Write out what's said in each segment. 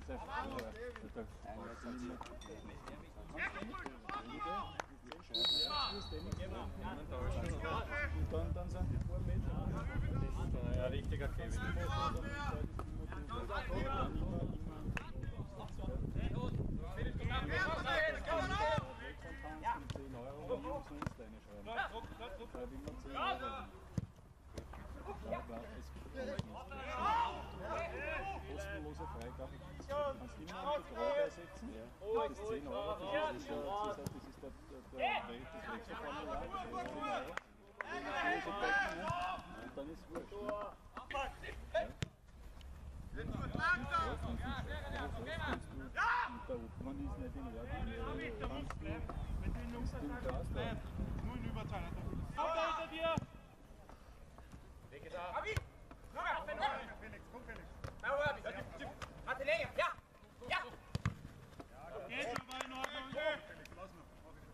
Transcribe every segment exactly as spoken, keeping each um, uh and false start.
sehr und dann, dann sind die paar Meter. Ja, richtiger Kevin. Kostenlose Freigabe. Du kannst immer einen Betrag ersetzen. Ja. Das ist zehn Euro. Das ist, das ist, das ist der, der, der, das Wechselformular. Und dann ist es wurscht. Ja. Und der Obmann ist nicht in Ordnung. Kannst du den Gas da? Nur in Überzahl. Komm da hinter dir! Weg ist er! Abi! Felix, komm Felix! Warte länger! Ja! Ja! Geht aber in Ordnung! Felix, lass mal!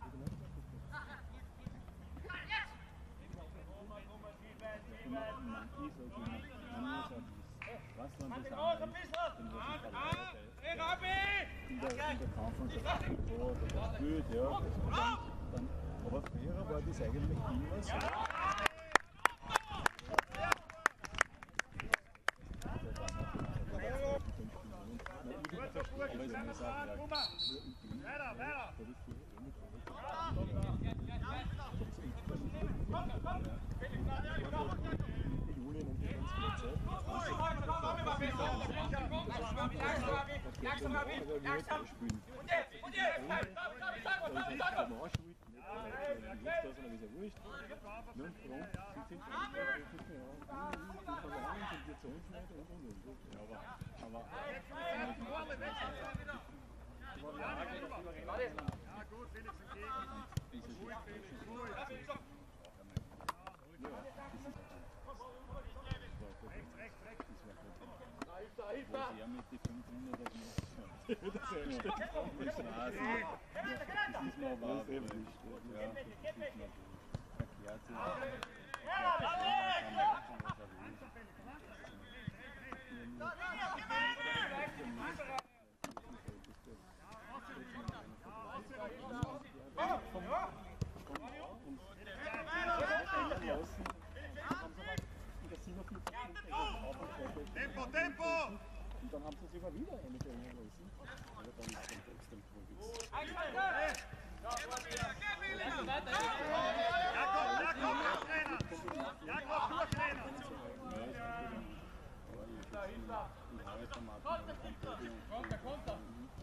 Was man das in der Kampf und sagt, oh, das ist gut, ja. Dann, aber früher war das eigentlich immer so. Tempo, Tempo! Und dann haben sie es immer wieder eine verhindern lassen. Aber dann ist es extrem cool. Jakob, Jakob, Durchrennen! Jakob, Durchrennen! Dahinter! Konter, Konter! Konter!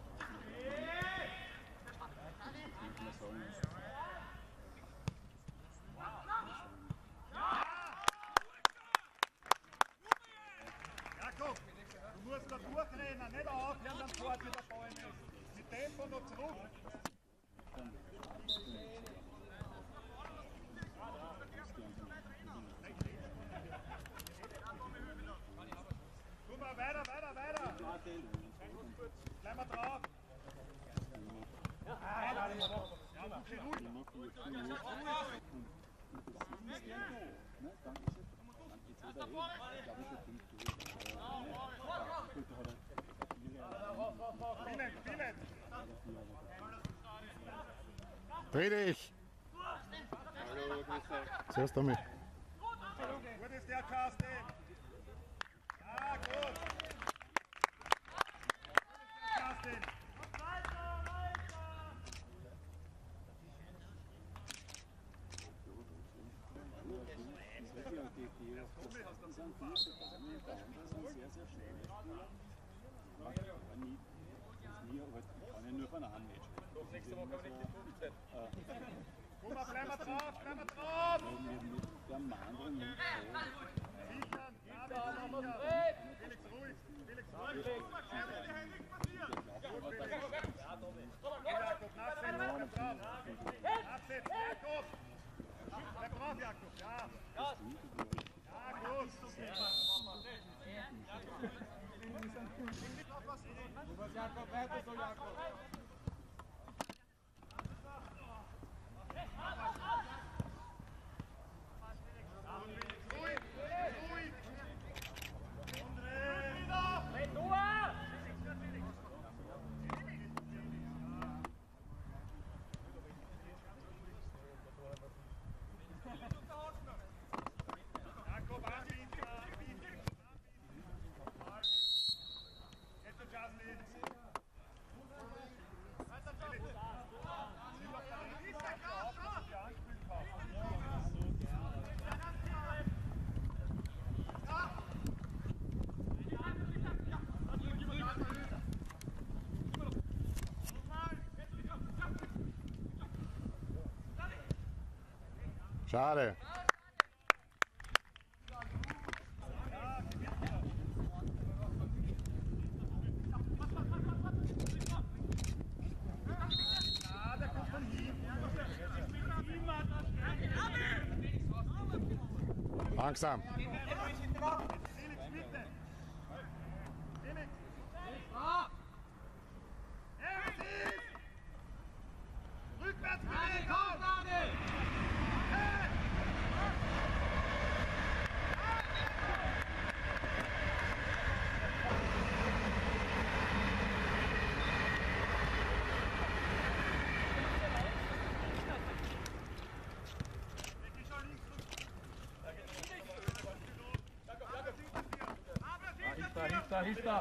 Jakob, du musst da durchrennen, nicht aufhören, dann fährt wieder Ball ist. Mit Tempo noch zurück. Guck mal, weiter, weiter, weiter. Bleib mal drauf. Ja, okay, ruhig. Dreh dich! Hallo, grüß dich. Servus damit. Gut ist der Carsten. Ja, gut. Carsten. Nächste Woche kann man nicht die fünfzehn. Guck mal, bleib mal drauf, bleib mal drauf! Der Mann nicht Sichern, Felix ruhig, Felix ruhig! Jakob, nachsetzen, bleib drauf! Nachsetzen, Jakob! Bleib drauf, Jakob, ja! Ja, gut! Jakob, weiter so, Jakob! Ruhig! Ruhig! Schade. Langsam. Hilf da, hilf da!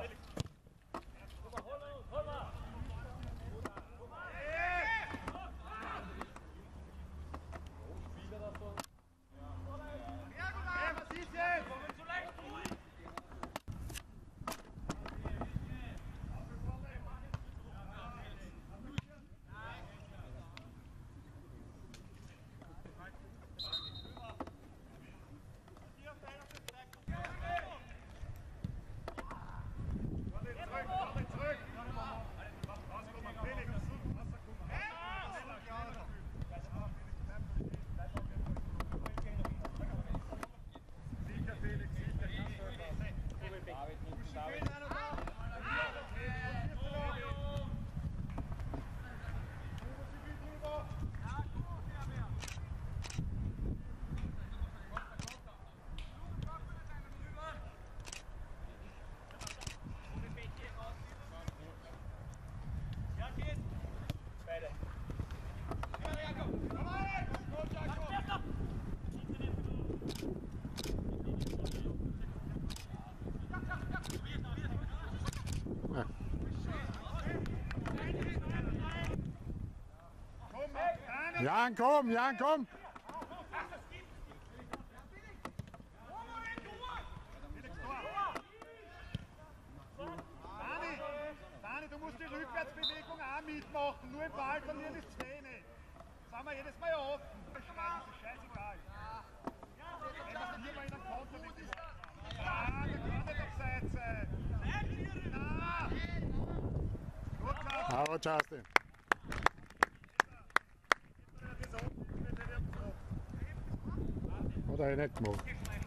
Jan, komm, Jan, komm! Dani, Dani, du musst die Rückwärtsbewegung auch mitmachen, nur im Ball verlieren ist Szene. Sagen wir jedes Mal offen. Das ist scheißegal. Wenn das hier mal in einem Konter mit ist. Ja, der kann nicht auf Seite sein. Na! Gut, klar. Aber Justin. Hat er nicht gemacht.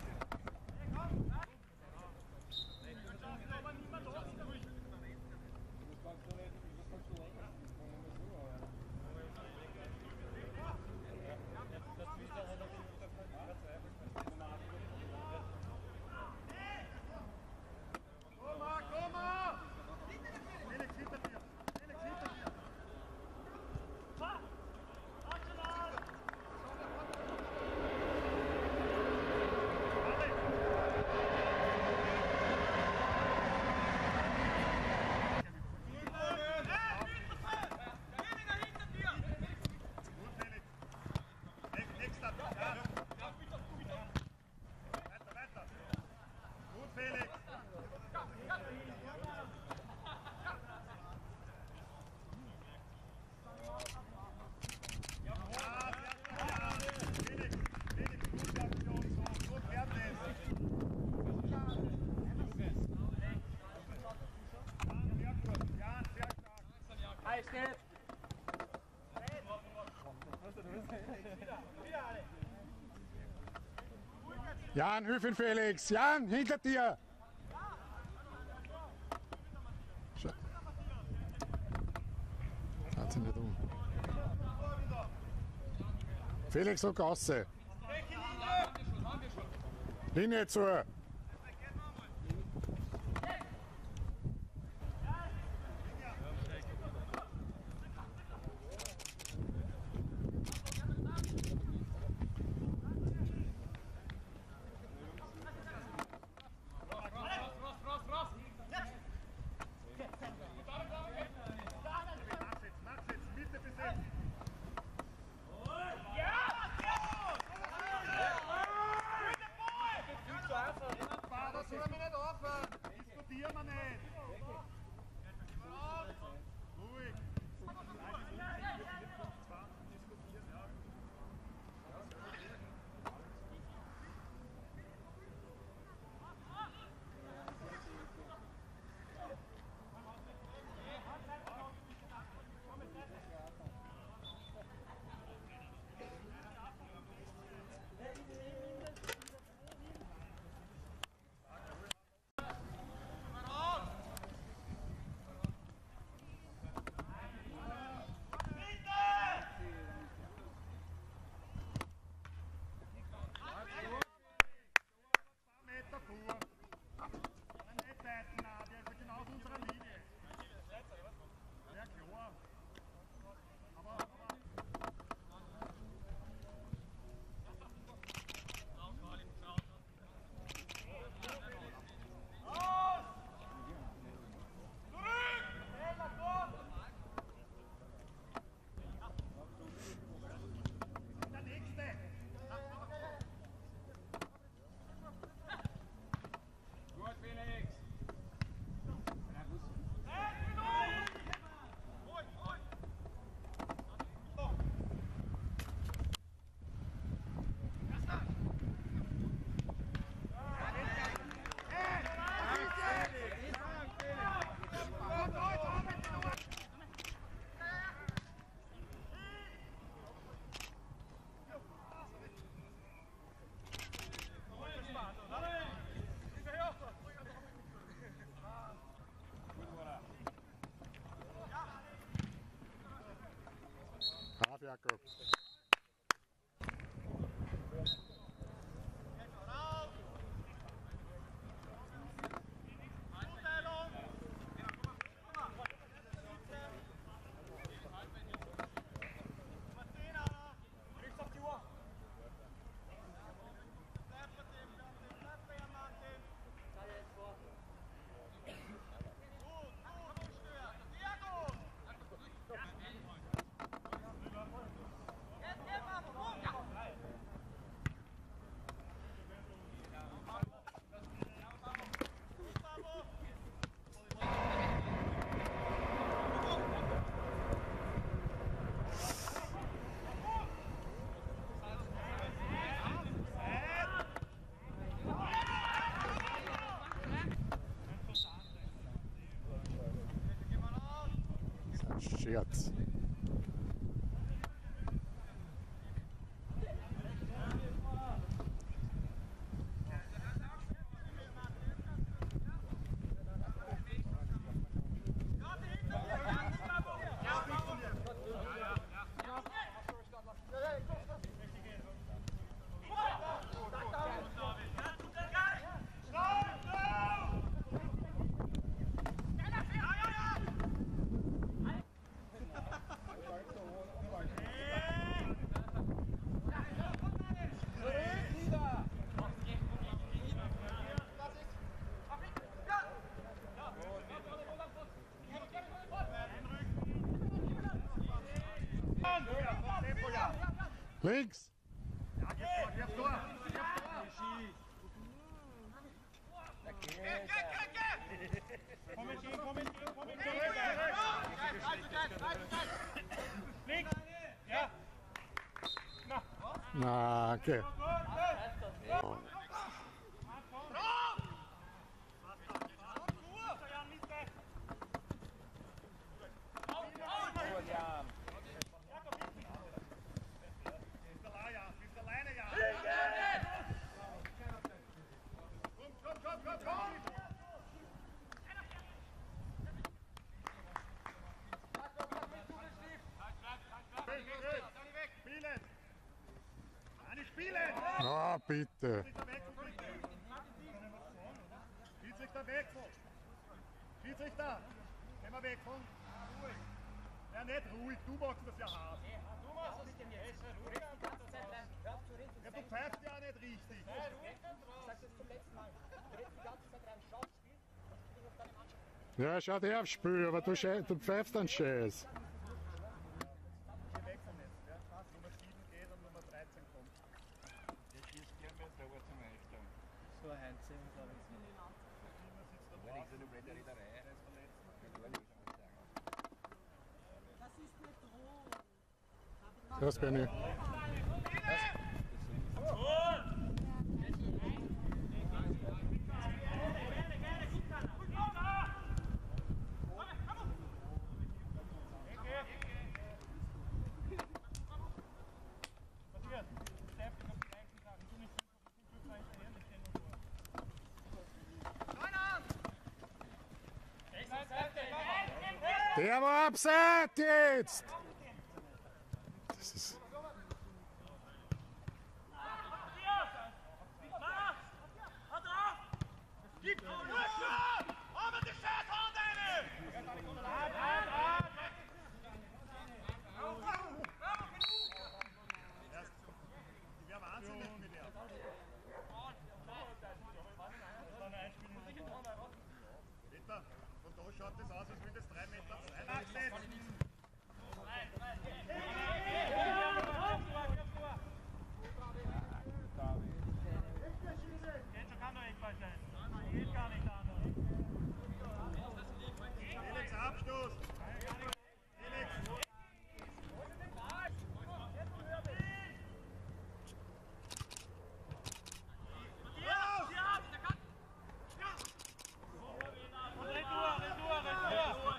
Jan, hilf ihn Felix! Jan, hinter dir! Schaut sie nicht um. Felix, so Gasse! Linie zu! Ja! Jakob. Scherz. Links! Ja, gib vor, gib vor, gib vor! Komm mit ihm, komm mit ihm, komm mit ihm! Links! Ja! Na, okay. Ah, bitte. Schiedsrichter Wechsel. Schiedsrichter, können wir wechseln? Ja, nicht ruhig, du machst das ja hart. Du machst das denn jetzt? Ja, du pfeifst ja auch nicht richtig. Ich sag das zum letzten Mal. Du redest die ganze Zeit rein. Schau, spiel. Was spielt auf deine Mannschaft? Ja, schau dir aufs Spiel, aber du, du pfeifst dann Scheiß. Wir wechseln jetzt. Ja? Nummer sieben geht und Nummer dreizehn kommt. Der schießt gern mehr selber zum Einstellen. So ein Heinz, glaube ich. Das ist nicht Drohung. Das bin ich. Der war abseits jetzt! Das ist... Die wäre wahnsinnig mit der. Peter, von da schaut das aus, als würde es drei Meter zwei nachsetzen. Jetzt kann doch irgendwas sein. Geht gar nicht anders. Felix, Abstoß! Felix! Retour, Retour, Retour!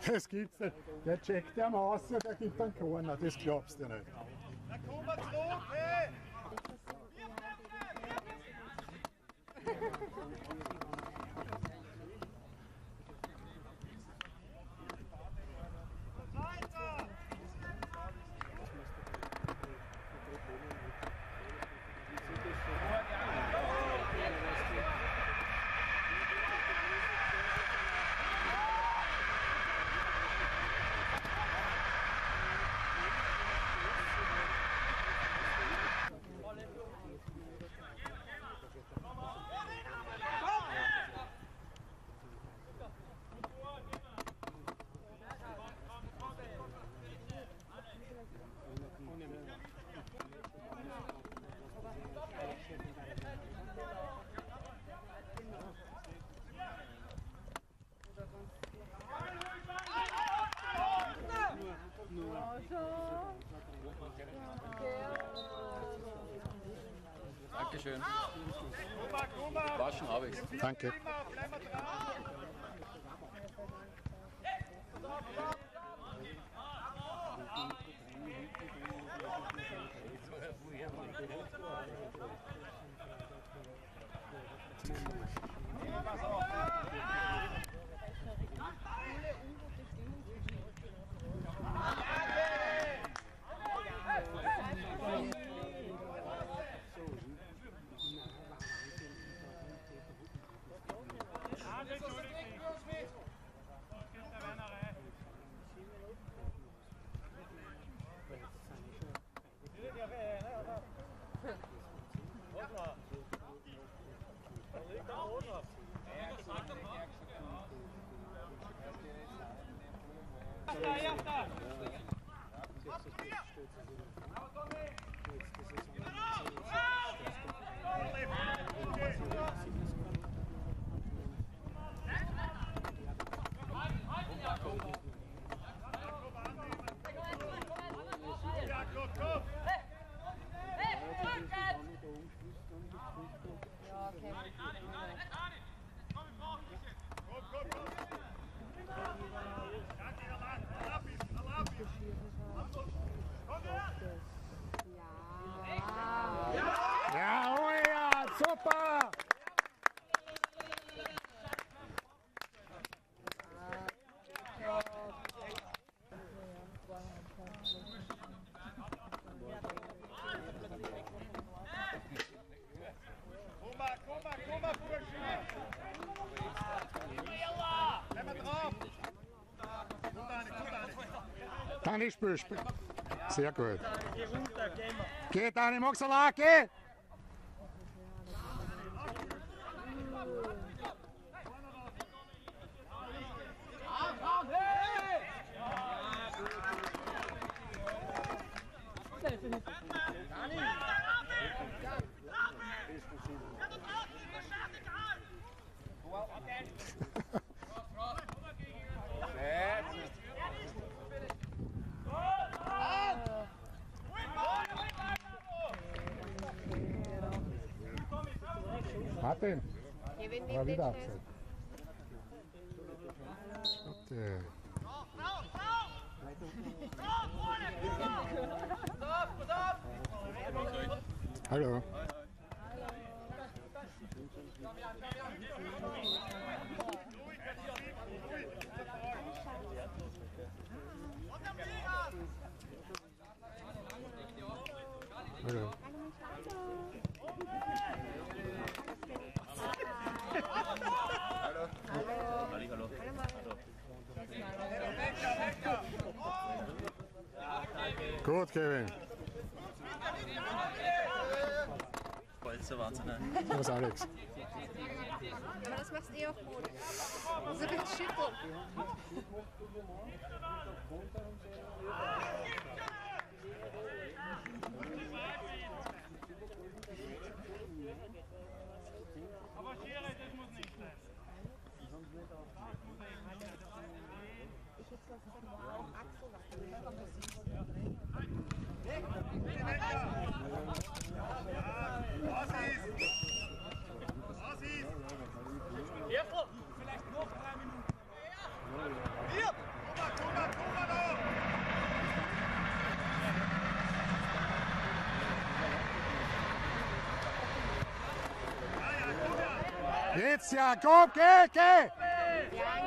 Das gibt's nicht. Der checkt am aus und der gibt einen Corner. Das glaubst du nicht. Da kommen wir zurück, hey! Dankeschön. War schon habe ich's. Danke. Ja, oh ja, super! Komm mal, komm mal, komm mal, Bursche! Bleib mal drauf! Komm da nicht, komm da nicht! Dani, spiel, spiel. Sehr gut. Geh, Dani, magst du lang, geh! Martin, aber wieder abseits. Okay. Hallo. Hallo. Gut, Kevin. Das ist der Wahnsinn. Ne? Was, Alex? Aber das machst du eh auch gut. So richtig schütteln. Aber Schere, das muss nicht sein. Ich hätte sonst gesagt, wow, Axel, was du willst. Was ist? Was ist? Vielleicht noch drei Minuten. Hier! Jetzt, Jakob, geh, geh! Ja,